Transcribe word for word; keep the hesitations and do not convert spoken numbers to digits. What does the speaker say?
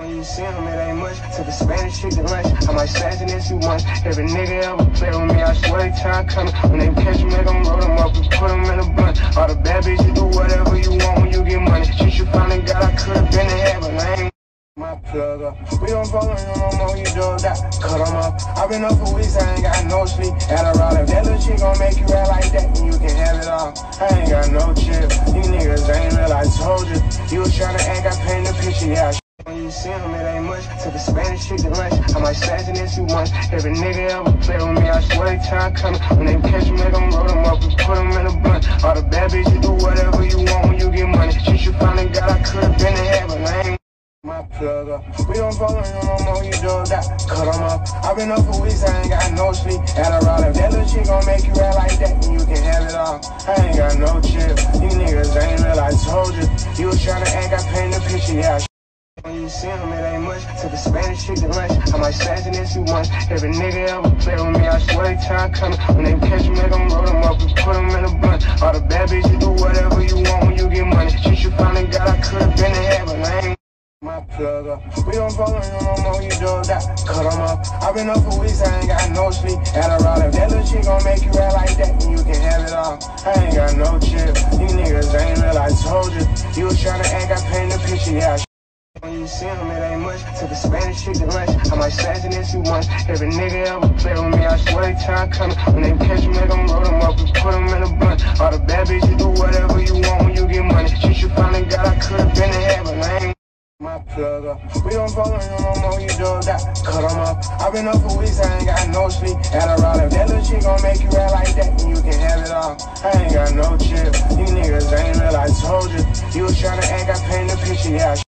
When you see him, it ain't much. Took a Spanish chick to lunch. I might slash in two months. Every nigga ever play with me, I swear they time coming. When they catch him, they gon' roll them up and put them in a blunt. All the bad bitches do whatever you want when you get money. Shit you finally got, I could've been in heaven. I ain't my plug up. We don't follow you no more, you do that. Cut them up. I've been up for weeks, I ain't got no sleep. Adderall, if that little shit gon' make you act like that, then you can have it all. I ain't got no chill. These niggas ain't real, I told you. You was tryna act, I painted the picture, yeah. When you see him, it ain't much. Took a Spanish chick to lunch. I might slash in two months. Every nigga ever play with me, I swear they time coming. When they catch him, they gon' roll them up and put them in a blunt. All the bad bitches do whatever you want when you get money. Shit you finally got, I could've been in heaven. I ain't my plug up. We don't follow you no more, you do that. Cut them up. I've been up for weeks, I ain't got no sleep. Adderall, if that little shit gon' make you act like that, then you can have it all. I ain't got no chill. These niggas ain't real, I told you. You was tryna act, I painted the picture, yeah. When you see him, it ain't much. Took a Spanish chick to lunch. I might slash in two months. Every nigga ever play with me, I swear they time coming. When they catch him, they gon' roll them up and put them in a blunt. All the bad bitches do whatever you want when you get money. Shit you finally got, I could've been in heaven. I ain't my plug up. We don't follow you no more, you do that. Cut them up. I've been up for weeks, I ain't got no sleep. Adderall, if that little shit gon' make you act like that, then you can have it all. I ain't got no chill. These niggas ain't real, I told you. You was tryna act, I painted the picture, yeah. When you see him, it ain't much. Took a Spanish chick to lunch. I might slash in two months. Every nigga ever play with me, I swear they time coming. When they catch him, they gon' roll them up and put them in a blunt. All the bad bitches do whatever you want when you get money. Shit you finally got, I could've been in heaven. I ain't my plug up. We don't follow you no more, you do that. Cut them up. I've been up for weeks, I ain't got no sleep. Adderall, if that little shit gon' make you act like that, then you can have it all. I ain't got no chill. These niggas ain't real, I told you. You was tryna act, I painted the picture, yeah.